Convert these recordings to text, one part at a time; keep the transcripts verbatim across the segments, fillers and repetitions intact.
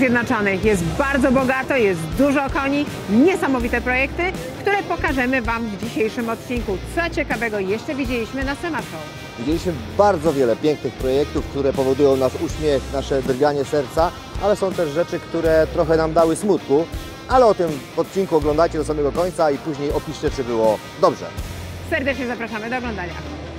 Zjednoczonych jest bardzo bogato, jest dużo koni, niesamowite projekty, które pokażemy Wam w dzisiejszym odcinku. Co ciekawego jeszcze widzieliśmy na SEMA Show? Widzieliśmy bardzo wiele pięknych projektów, które powodują nasz uśmiech, nasze drganie serca, ale są też rzeczy, które trochę nam dały smutku, ale o tym w odcinku oglądajcie do samego końca i później opiszcie, czy było dobrze. Serdecznie zapraszamy do oglądania.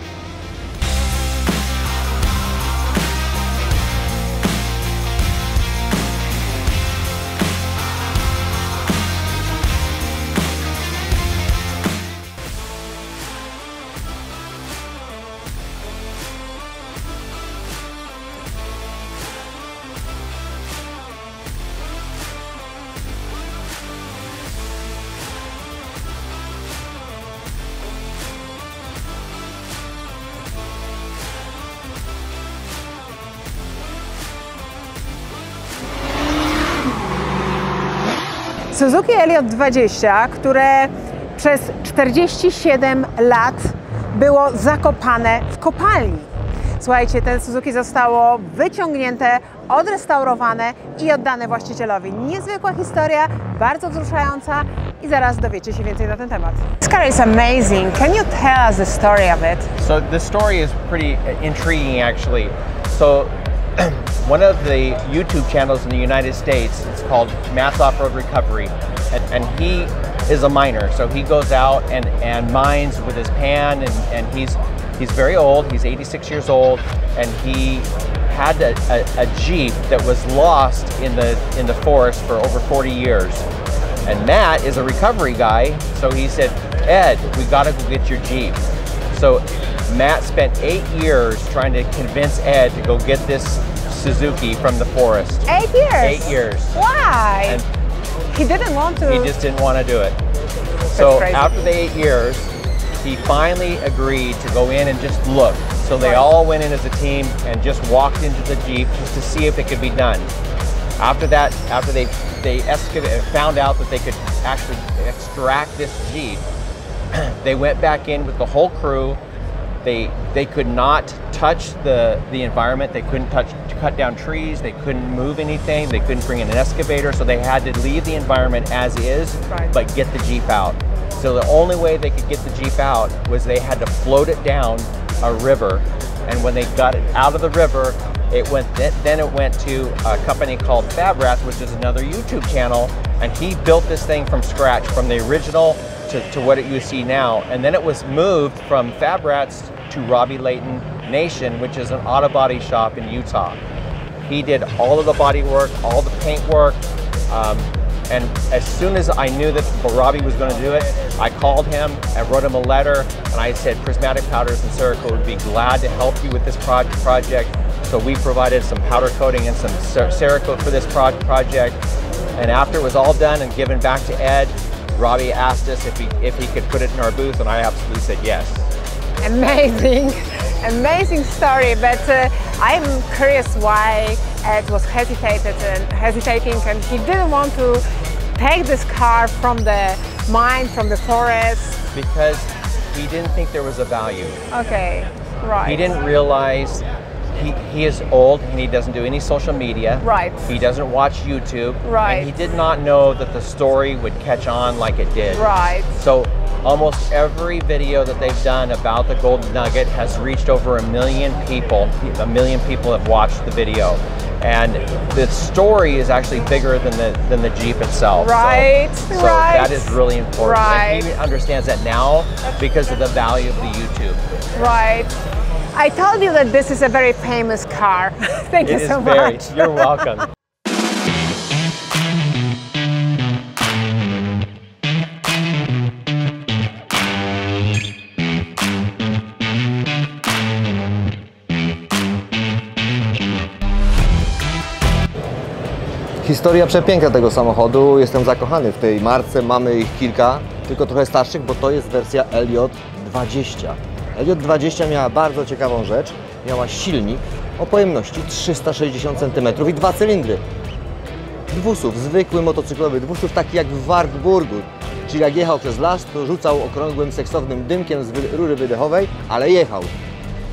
Suzuki Elliott dwadzieścia, które przez czterdzieści siedem lat było zakopane w kopalni. Słuchajcie, te Suzuki zostało wyciągnięte, odrestaurowane i oddane właścicielowi. Niezwykła historia, bardzo wzruszająca i zaraz dowiecie się więcej na ten temat. This car is amazing. Can you tell us the story of it? So the story is pretty intriguing actually. So one of the YouTube channels in the United States, it's called Matt's Off-Road Recovery, and, and he is a miner. So he goes out and, and mines with his pan, and, and he's he's very old. He's eighty-six years old, and he had a, a, a Jeep that was lost in the in the forest for over forty years. And Matt is a recovery guy, so he said, "Ed, we got to go get your Jeep." So Matt spent eight years trying to convince Ed to go get this Suzuki from the forest. Eight years? Eight years. Why? And he didn't want to. He just didn't want to do it. So crazy. after the eight years, he finally agreed to go in and just look. So they Right. all went in as a team and just walked into the Jeep just to see if it could be done. After that, after they they excavated, found out that they could actually extract this Jeep, they went back in with the whole crew. They they could not touch the the environment. They couldn't touch cut down trees. They couldn't move anything. They couldn't bring in an excavator. So they had to leave the environment as is, Right. but get the Jeep out. So the only way they could get the Jeep out was they had to float it down a river. And when they got it out of the river, it went then it went to a company called Fabrath, which is another YouTube channel, and he built this thing from scratch, from the original to, to what it you see now. And then it was moved from Fabrath's to Robbie Layton Nation, which is an auto body shop in Utah. He did all of the body work, all the paint work, um, and as soon as I knew that Robbie was going to do it, I called him, I wrote him a letter, and I said, Prismatic Powders and Cerakote would be glad to help you with this pro project. So we provided some powder coating and some Cerakote for this pro project. And after it was all done and given back to Ed, Robbie asked us if he, if he could put it in our booth, and I absolutely said yes. Amazing, amazing story, but uh, I'm curious why Ed was hesitated and hesitating, and he didn't want to take this car from the mine, from the forest. Because he didn't think there was a value. Okay, right. He didn't realize he, he is old and he doesn't do any social media. Right. He doesn't watch YouTube. Right. And he did not know that the story would catch on like it did. Right. So almost every video that they've done about the Golden Nugget has reached over a million people. A million people have watched the video. And the story is actually bigger than the than the Jeep itself. Right, so, so right. that is really important. Right. And he understands that now because of the value of the YouTube. Right. I told you that this is a very famous car. Thank you It is so very, much. You're welcome. Historia przepiękna tego samochodu, jestem zakochany w tej marce, mamy ich kilka, tylko trochę starszych, bo to jest wersja Elliott dwadzieścia. Elliott dwadzieścia miała bardzo ciekawą rzecz, miała silnik o pojemności trzysta sześćdziesiąt centymetrów i dwa cylindry. Dwusów, zwykły motocyklowy dwusów, taki jak w Wartburgu, czyli jak jechał przez las, to rzucał okrągłym, seksownym dymkiem z rury wydechowej, ale jechał.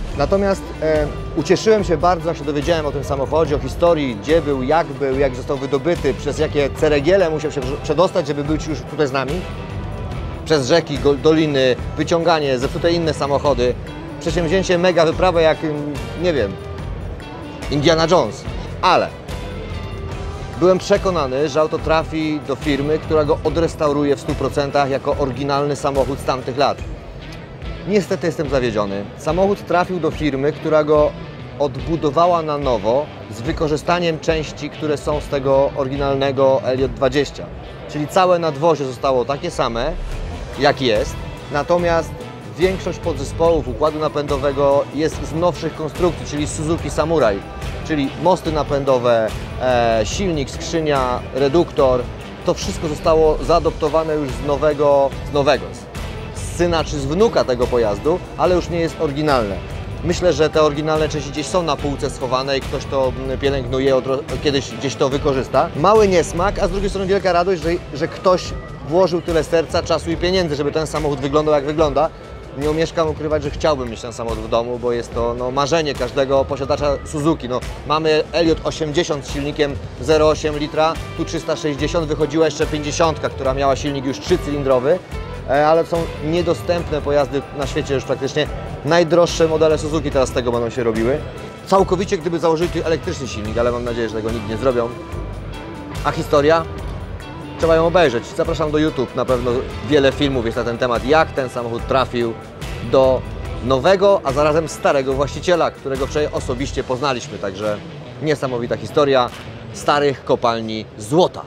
Natomiast e, ucieszyłem się bardzo, jak się dowiedziałem o tym samochodzie, o historii, gdzie był, jak był, jak został wydobyty, przez jakie ceregiele musiał się przedostać, żeby być już tutaj z nami. Przez rzeki, doliny, wyciąganie, zepsute inne samochody. Przedsięwzięcie mega wyprawa jak, nie wiem, Indiana Jones. Ale byłem przekonany, że auto trafi do firmy, która go odrestauruje w stu procentach jako oryginalny samochód z tamtych lat. Niestety jestem zawiedziony. Samochód trafił do firmy, która go odbudowała na nowo z wykorzystaniem części, które są z tego oryginalnego Elliott dwadzieścia. Czyli całe nadwozie zostało takie same, jak jest, natomiast większość podzespołów układu napędowego jest z nowszych konstrukcji, czyli Suzuki Samurai, czyli mosty napędowe, e, silnik, skrzynia, reduktor. To wszystko zostało zaadoptowane już z nowego, z nowego, z syna czy z wnuka tego pojazdu, ale już nie jest oryginalne. Myślę, że te oryginalne części gdzieś są na półce schowane i ktoś to pielęgnuje, kiedyś gdzieś to wykorzysta. Mały niesmak, a z drugiej strony wielka radość, że, że ktoś włożył tyle serca, czasu i pieniędzy, żeby ten samochód wyglądał jak wygląda. Nie omieszkam ukrywać, że chciałbym mieć ten samochód w domu, bo jest to no, marzenie każdego posiadacza Suzuki. No, mamy Elliott osiemdziesiąt z silnikiem zero przecinek osiem litra, tu trzysta sześćdziesiąt, wychodziła jeszcze pięćdziesiątka, która miała silnik już trzycylindrowy, ale są niedostępne pojazdy na świecie już praktycznie. Najdroższe modele Suzuki teraz z tego będą się robiły. Całkowicie gdyby założyli tu elektryczny silnik, ale mam nadzieję, że tego nikt nie zrobią. A historia? Trzeba ją obejrzeć. Zapraszam do YouTube, na pewno wiele filmów jest na ten temat, jak ten samochód trafił do nowego, a zarazem starego właściciela, którego wczoraj osobiście poznaliśmy. Także niesamowita historia starych kopalni złota.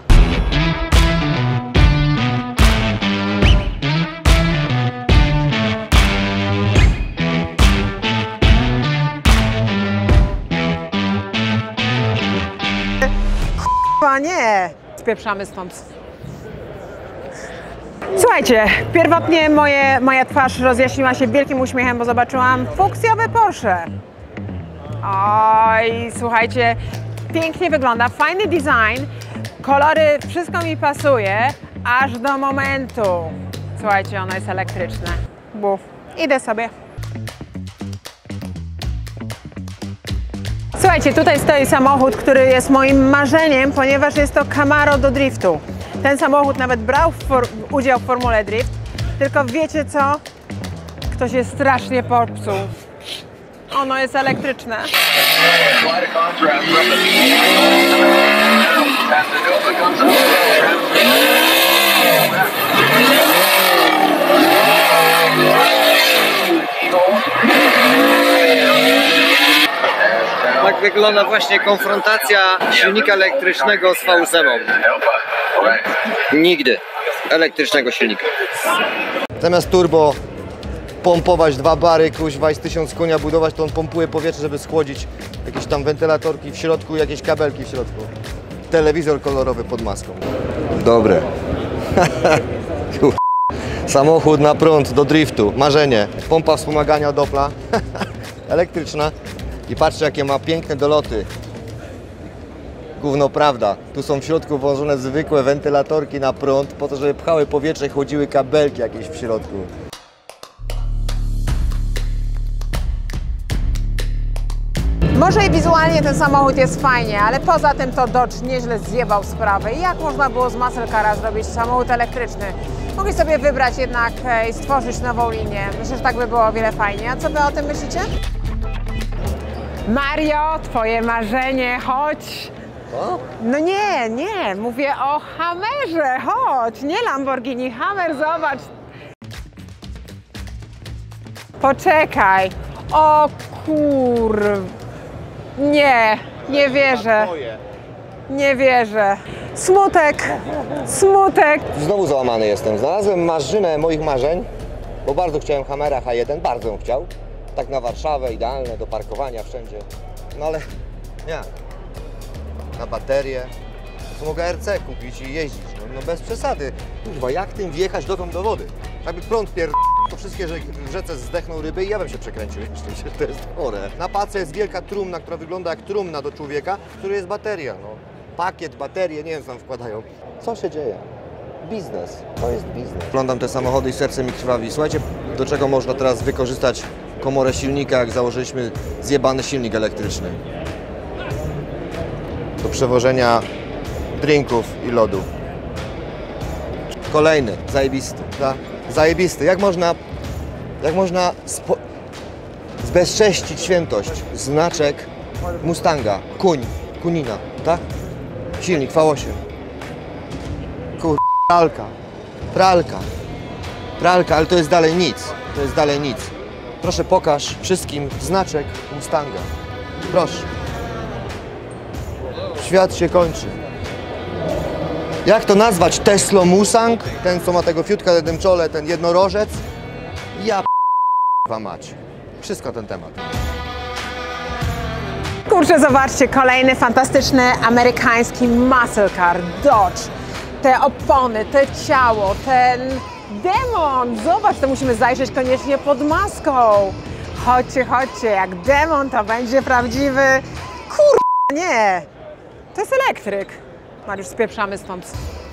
Chyba nie. Spieprzamy stąd. Słuchajcie, pierwotnie moje, moja twarz rozjaśniła się wielkim uśmiechem, bo zobaczyłam fuksjowe Porsche. Oj, słuchajcie, pięknie wygląda, fajny design, kolory, wszystko mi pasuje, aż do momentu. Słuchajcie, ono jest elektryczne. Buf, idę sobie. Słuchajcie, tutaj stoi samochód, który jest moim marzeniem, ponieważ jest to Camaro do driftu. Ten samochód nawet brał w udział w Formule Drift, tylko wiecie co? Ktoś je strasznie popsuł. Ono jest elektryczne. Tak wygląda właśnie konfrontacja silnika elektrycznego z V ósem. Nigdy elektrycznego silnika. Zamiast turbo pompować dwa bary, kuźwa i z tysiąc konia budować, to on pompuje powietrze, żeby schłodzić jakieś tam wentylatorki w środku, jakieś kabelki w środku. Telewizor kolorowy pod maską. Dobre. Samochód na prąd do driftu. Marzenie. Pompa wspomagania od Opla. Elektryczna. I patrzcie, jakie ma piękne doloty. Gówno prawda. Tu są w środku włożone zwykłe wentylatorki na prąd, po to, żeby pchały powietrze i chodziły kabelki jakieś w środku. Może i wizualnie ten samochód jest fajnie, ale poza tym to Dodge nieźle zjebał sprawę. I jak można było z muscle cara zrobić samochód elektryczny? Mogli sobie wybrać jednak i stworzyć nową linię. Myślę, że tak by było o wiele fajnie. A co wy o tym myślicie? Mario, twoje marzenie, chodź! O? No nie, nie, mówię o Hammerze, chodź, nie Lamborghini, Hammer, zobacz. Poczekaj, o kur... Nie, nie wierzę, nie wierzę. Smutek, smutek. Znowu załamany jestem. Znalazłem marzynę moich marzeń, bo bardzo chciałem Hammera H jeden, bardzo bym chciał. Tak na Warszawę, idealne do parkowania wszędzie. No ale nie. Na baterię. To mogę R C kupić i jeździć. No, no bez przesady. Kurwa, jak tym wjechać dotąd do wody? Jakby prąd pier... to wszystkie w rzece zdechną ryby i ja bym się przekręcił jeszcze. To jest chore. Na pace jest wielka trumna, która wygląda jak trumna do człowieka, w której jest bateria. No. Pakiet, baterie, nie wiem co tam wkładają. Co się dzieje? Biznes. To jest biznes. Oglądam te samochody i serce mi krwawi. Słuchajcie, do czego można teraz wykorzystać komorę silnika, jak założyliśmy zjebany silnik elektryczny. Do przewożenia drinków i lodu. Kolejny, zajebisty, tak? Zajebisty. Jak można, jak można spo... zbezcześcić świętość? Znaczek Mustanga, kuń, kunina, tak? Silnik V osiem. Kur... pralka, pralka, pralka, ale to jest dalej nic, to jest dalej nic. Proszę pokaż wszystkim znaczek Mustanga. Proszę. Świat się kończy. Jak to nazwać? Tesla Mustang? Ten, co ma tego fiutka na tym czole, ten jednorożec? Ja p***wa mać. Wszystko ten temat. Kurczę, zobaczcie, kolejny fantastyczny amerykański muscle car, Dodge. Te opony, te ciało, ten demon. Zobacz, to musimy zajrzeć koniecznie pod maską. Chodźcie, chodźcie, jak demon to będzie prawdziwy... Kur... nie. To jest elektryk. Mariusz, spieprzamy stąd.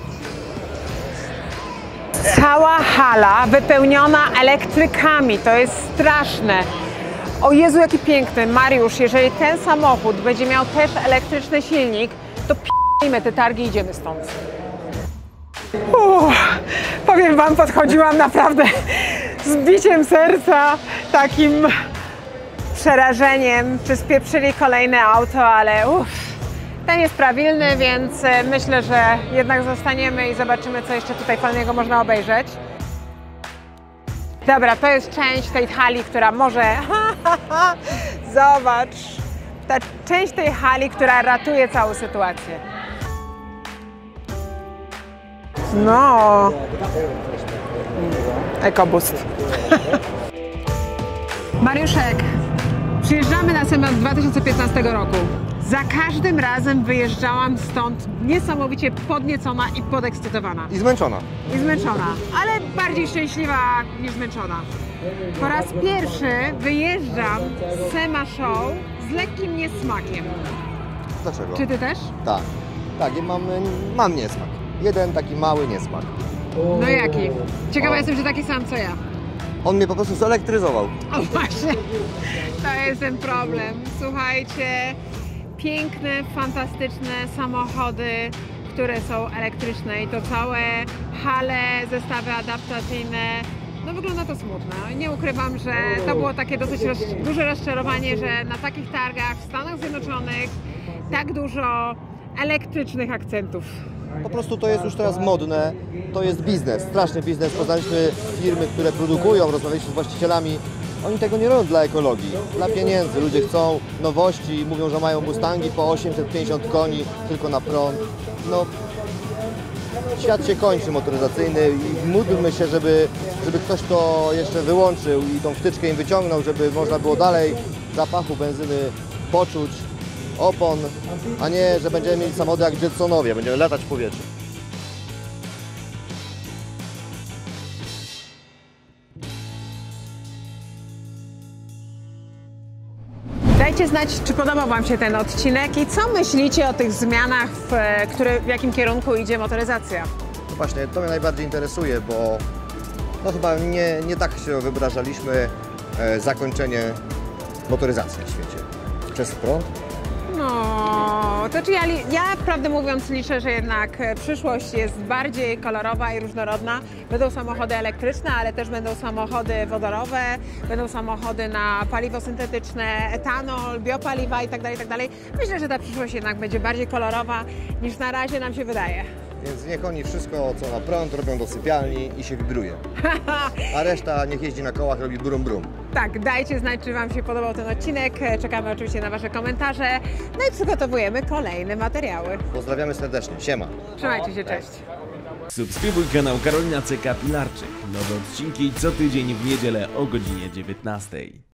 Cała hala wypełniona elektrykami. To jest straszne. O Jezu, jaki piękny. Mariusz, jeżeli ten samochód będzie miał też elektryczny silnik, to p***imy te targi i idziemy stąd. Uff, powiem wam, podchodziłam naprawdę z biciem serca, takim przerażeniem, czy spieprzyli kolejne auto, ale uff. Ten jest prawilny, więc myślę, że jednak zostaniemy i zobaczymy, co jeszcze tutaj fajnego można obejrzeć. Dobra, to jest część tej hali, która może... Zobacz! Ta część tej hali, która ratuje całą sytuację. No! EcoBoost. Mariuszek, przyjeżdżamy na Sema z dwa tysiące piętnastego roku. Za każdym razem wyjeżdżałam stąd niesamowicie podniecona i podekscytowana. I zmęczona. I zmęczona, ale bardziej szczęśliwa niż zmęczona. Po raz pierwszy wyjeżdżam z Sema Show z lekkim niesmakiem. Dlaczego? Czy ty też? Tak, tak, ja mam, mam niesmak. Jeden taki mały niesmak. No jaki? Ciekawa O. jestem, czy taki sam co ja. On mnie po prostu zelektryzował. O właśnie, to jest ten problem. Słuchajcie, piękne, fantastyczne samochody, które są elektryczne i to całe hale, zestawy adaptacyjne. No wygląda to smutno. Nie ukrywam, że to było takie dosyć roz, duże rozczarowanie, że na takich targach w Stanach Zjednoczonych tak dużo elektrycznych akcentów. Po prostu to jest już teraz modne, to jest biznes, straszny biznes. Poznaliśmy firmy, które produkują, rozmawialiśmy z właścicielami. Oni tego nie robią dla ekologii, dla pieniędzy. Ludzie chcą nowości, mówią, że mają Mustangi po osiemset pięćdziesiąt koni, tylko na prąd. No, świat się kończy motoryzacyjny i módlmy się, żeby, żeby ktoś to jeszcze wyłączył i tą wtyczkę im wyciągnął, żeby można było dalej zapachu benzyny poczuć, opon, a nie, że będziemy mieli samochody jak Jetsonowie, będziemy latać w powietrzu. Dajcie znać, czy podobał wam się ten odcinek i co myślicie o tych zmianach, w, które, w jakim kierunku idzie motoryzacja. No właśnie, to mnie najbardziej interesuje, bo no chyba nie, nie tak się wyobrażaliśmy e, zakończenie motoryzacji na świecie. Przez prąd? No, to znaczy ja, ja prawdę mówiąc liczę, że jednak przyszłość jest bardziej kolorowa i różnorodna. Będą samochody elektryczne, ale też będą samochody wodorowe, będą samochody na paliwo syntetyczne, etanol, biopaliwa itd., itd. Myślę, że ta przyszłość jednak będzie bardziej kolorowa niż na razie nam się wydaje. Więc niech oni wszystko, co na prąd, robią do sypialni i się wibruje. A reszta niech jeździ na kołach, robi brum brum. Tak, dajcie znać, czy wam się podobał ten odcinek. Czekamy oczywiście na wasze komentarze. No i przygotowujemy kolejne materiały. Pozdrawiamy serdecznie. Siema. Trzymajcie się, cześć. Subskrybuj kanał Karolina C K Pilarczyk. Nowe odcinki co tydzień w niedzielę o godzinie dziewiętnastej.